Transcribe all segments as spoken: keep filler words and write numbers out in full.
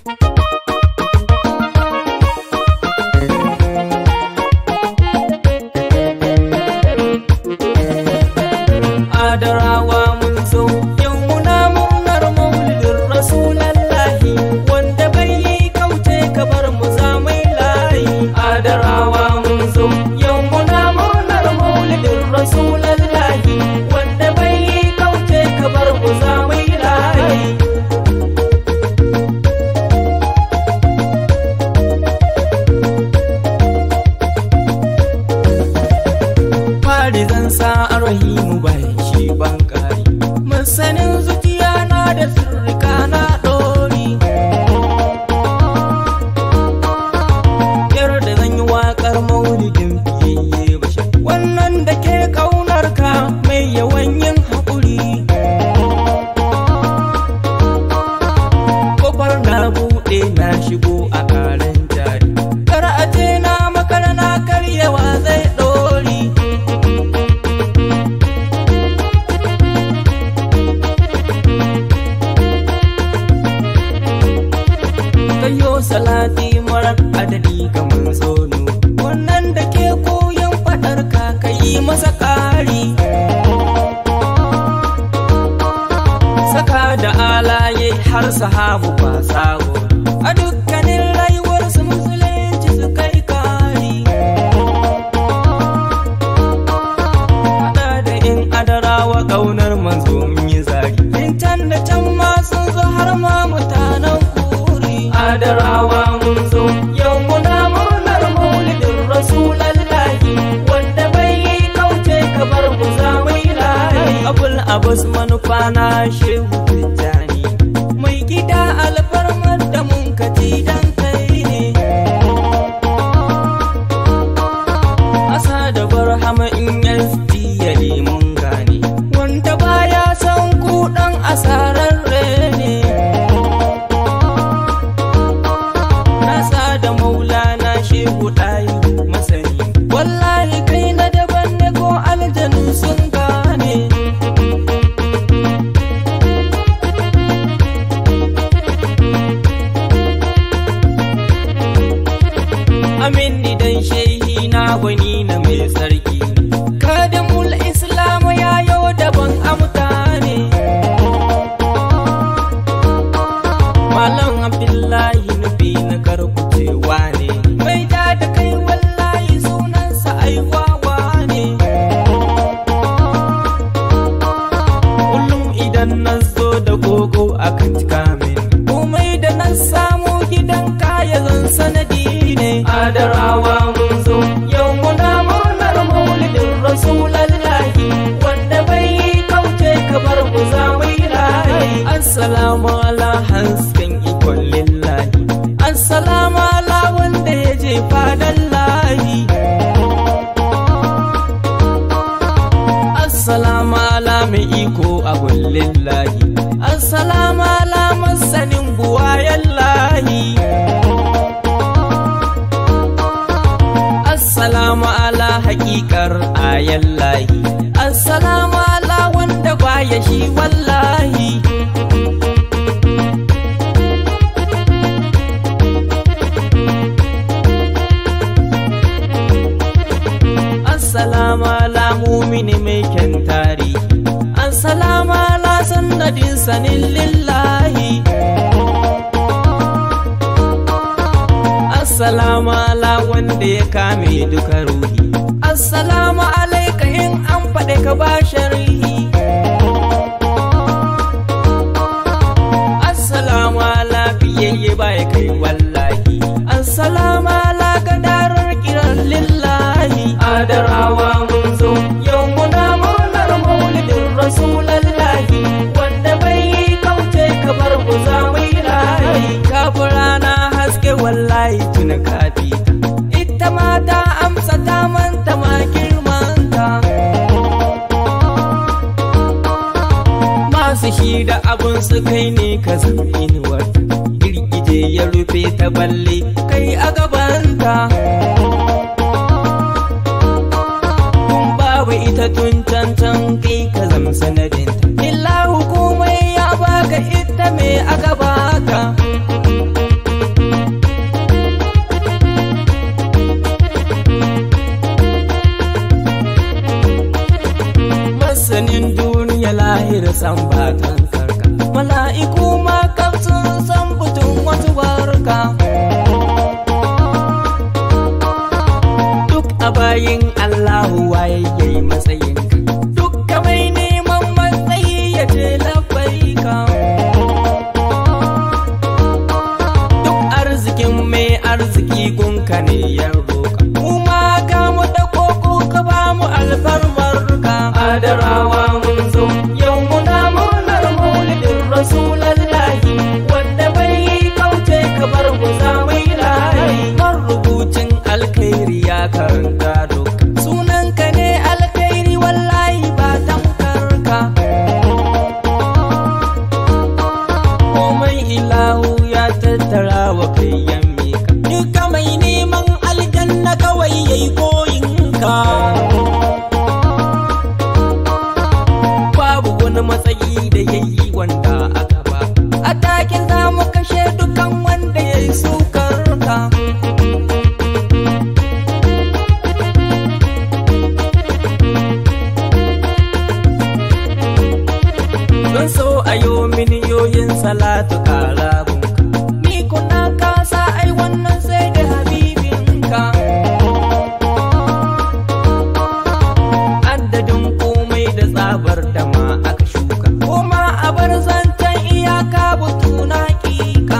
Adarawa mun zo yau muna murnar maulidin rasulallahi, wanda bai yi kauce ka bar mu za mai layi. Adarawa mun zo yau muna murnar maulidin rasulallahi, wanda bai yi kauce ka bar mu za mai layi. Fari zan sa arhimu bai ban kari, masanin zuciya na da sirrika na ɗori. Yar da zan yi waƙar maulidin fiyayye bashir, wannan da ke ƙaunar ka mai yawan yin haƙuri. Kofar na buɗe na shigo a ƙaran jari, kar a ce na makara na karyawa zai ɗori. Kayo salati marar adadi ga manzono, wannan da ke koyon fadar ka kai masa ƙari. Saka da alaye har sahabu ba sabo, a dukkanin rayuwar su musulunci su kai kari. Hada da in adarawa ƙaunar manzo mun yi zari, in can da can ma sun zo har ma mutanen Adarawa mun zo yau muna murnar maulidin rasulallahi, wanda bai yi kauce ka bar mu za mai layi. Abul Abbas manufa na shehu Tijjani, mai gida alfarmar da mun kaci dan kai ne. Asa da barhama in yasti ya mun gane, wanda baya son kuɗan asarar ne. Shehu ɗayi masani, wallahi kai na daban ne ko aljanu sun gane. Amin ni dan shehi na gwani na mai sarki, kadimul islamu ya yau daban a mutane. Malam Abdullahi nufi na karkucewa ne, mai da da kai wallahi sunansa aiwawa ne. Kullum idan na zo da gogo akan cika min, komai da na samu gidan kaya zan sanadi ne. Adarawa mun zo yau muna murnar maulidin rasulallahi, wanda bai yi kauce ka bar mu za mai layi. Assalamu ala hasken ikon lillahi, assalamu ala wanda ya je fadan layi. Assalamu ala mai iko abun lillahi, assalamu ala masanin buwayen layi. Assalamu ala haƙiƙar ayan layi, assalamu ala wanda baya shi wallahi. Assalamu ala mumini mai kyan tarihi, assalamu ala sannadin sanin lillahi. Assalamu ala wanda ya kame duka ruhi, assalamu alaika in an faɗe ka ba sharhi. Assalamu ala biyayye ba ya kai wallahi, assalamu ala gadarar kiran lillahi. Adarawa mun zo yau muna murnar maulidin rasulallahi, wanda bai yi kauce ka bar mu za mai layi. Kafin rana haske wallahi tuna kafi, ita ma ta amsa ta manta ma girmanta. Masu shi da abun su kai ne ka zan inuwar, girgije ya rufe ta balle kai a gabanta. Ita tun can can kai ka zam sanadinta, illa hukumai ya baka ita me aka baka. san batan karka, mala'iku ma kaf sun san butun wata barka. Duk a bayin Allahu waye yayi matsayinka, dukka mai neman matsayi ya ce labbaika. Duk arzikin mai arziki gunka ne ya roka, mu ma ga mu da koko ka ba mu alfarmarka. Adarawa mun zo yau muna murnar maulidin Rasulallahi, wanda bai kauce ka bar mu za mu yi layi. Marubucin alkhairi ya karanta doka, sunanka ne alkhairi wallahi ba tamkarka. Komai ilahu ya tattara wa kai yan mika, duka mai neman aljanna kawai yayi koyinka. Babu wani matsayi da yayi wanda aka ba, a takin za mu kashe dukan wanda yayi sukarka. Don so ayo miliyoyin salatu kara gunka, ni kuna kasa ai wannan sai da habibinka. Addadin komai da tsabar da ma aka shuka, kuma a bar zancen iyaka butu na kika.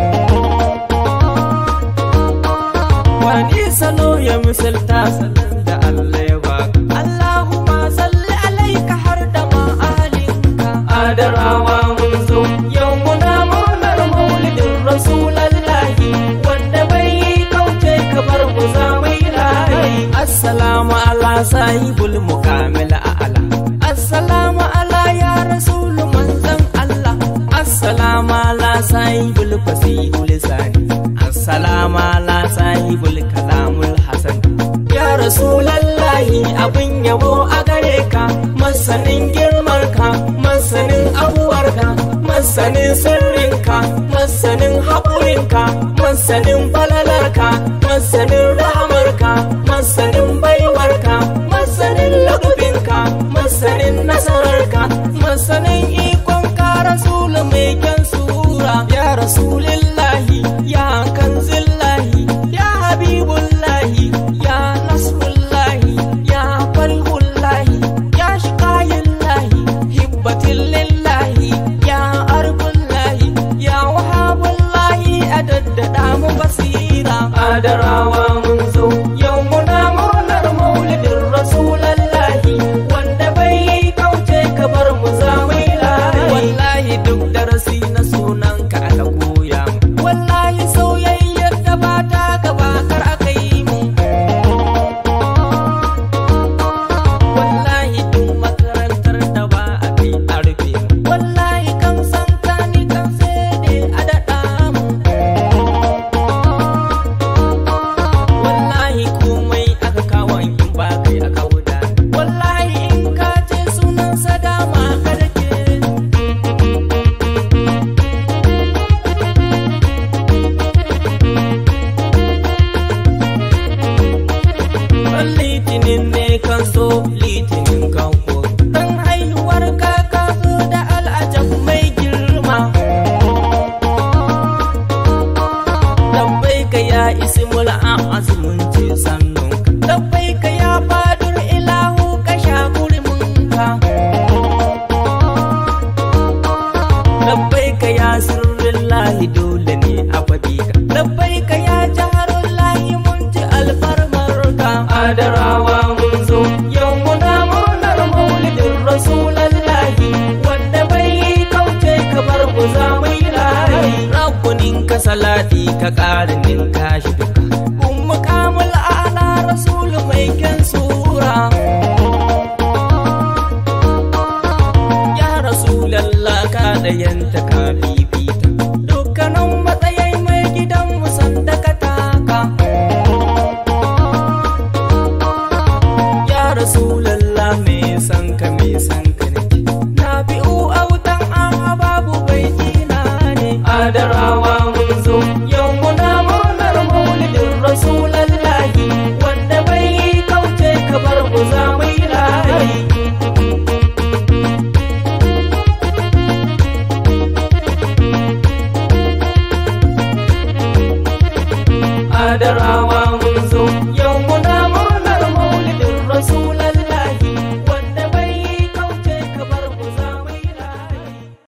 Wani salo ya misalta salon da Allah ya baka, Allahumma salli alaika har da ma ahalinka. Adarawa mun zo yau muna murnar maulidin Rasulallahi, wanda bai kauce ka bar mu za mu yi layi. Assalamu ala sahibul mukamil a'ala, assalamu ala ya rasul manzan Allah, assalamu ala sahibul fasihul lisani, assalamu ala sahibul kalamul hasan. Ya Rasulallahi abin yabo a gare ka, masanin girmarka, masanin abuwarka, masanin sirrinka, masanin haƙurinka, masanin falalarka, masanin rahamarka, masanin baiwarka, masanin lagubinka, masanin nasararka, masanin ikonka. Rasulu mai kyan sura, ya Rasulillahi, ya kanzillahi, ya habibullahi, ya nasrullahi, ya farihullahi, ya shiqayillahi, hibbatillahi, ya arbullahi, ya wahabullahi. A daddada mu basira. Adarawa mun zo yau muna murnar maulidin Rasulallahi, wanda bai kauce ka bar mu za mu yi layi. Wallahi duk darasi na sunanka aka koya mu, wallahi sauyayyar da ba ta gaba kar aka yi mu. Wallahi duk makarantar da ba a kai a rufe mu, wallahi kan san ka ni kan sai dai a daɗa mu. Wallahi komai aka kawo in ba kai aka wuda, wallahi in ka ce sunan sadama ka dake. Litinin ne kan so litinin kan ko, dan haihuwar ka ka zo da al'ajab mai girma. Labbaika ya ismul a'azmun ce sannunka, labbaika ya fadur ilahu ka sha gurminka. Labbaika ya sirrillahi dole ne a faɗi ka, labbaika ya jaharullahi mun ji alfarmarka. Adarawa mun zo yau muna murnar maulidin Rasulallahi, wanda bai kauce ka bar mu za mu yi layi. Rabbunin ka salati ka ƙarinin kashi duka, ummu kamul ala rasulu mai kyan sura. Ya Rasulallah ka ɗayanta ka fifita, dukkanin matsayi mai gidan mu sanda ka taka. Ya Rasulallah me san ka me san ka ne, na bi'u autan aha babu bai tina ne. Adarawa mun zo yau muna murnar maulidin Rasulallahi, wanda bai kauce ka bar mu za mu yi layi. adarawa